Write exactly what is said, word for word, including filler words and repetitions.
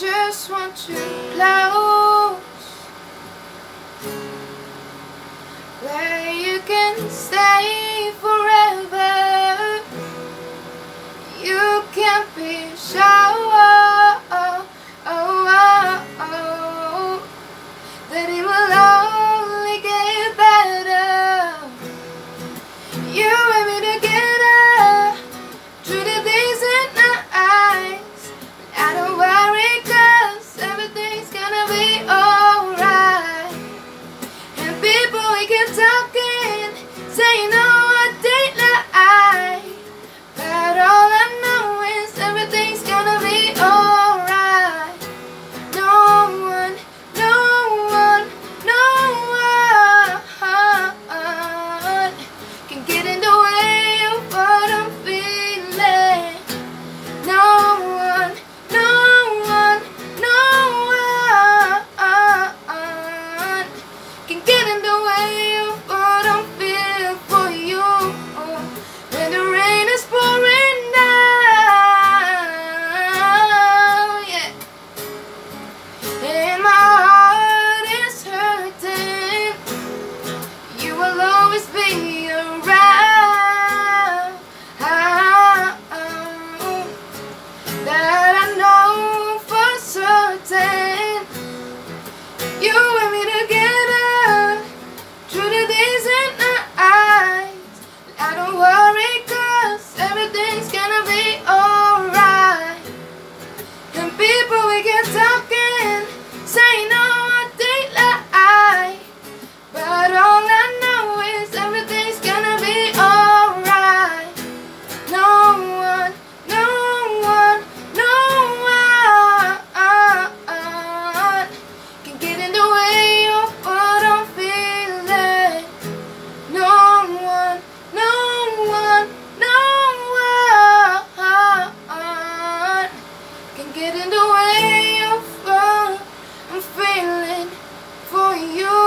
just want you close, where you can stay forever. You can't be sure that it will only get better. You and me together through the days and nights. I don't worry, 'cause everything's gonna be alright. And people, we keep talking, saying oh, I did lie, but all I know is everything's gonna be alright. No one, no one, no one can get in the way of what I'm feeling. No one, no one, no one can get in the way of what I'm feeling for you. When the rain is pouring down, yeah, and my heart is hurting, you will always be around. That I know for certain. You and me together through the days and nights. I don't worry, 'cause everything's gonna be alright. And people, we get talking, saying oh, I did lie, but all I know is everything's gonna be alright. No one, no one, no one can get in the way of what I'm feeling. No one, no one, no one can get in the way of what I'm feeling for you.